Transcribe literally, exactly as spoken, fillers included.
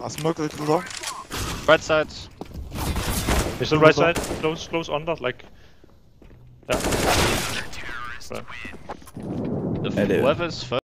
I smoke a little door. Right side. He's on right side. Close, close under, like. Yeah. If Hello. whoever's first.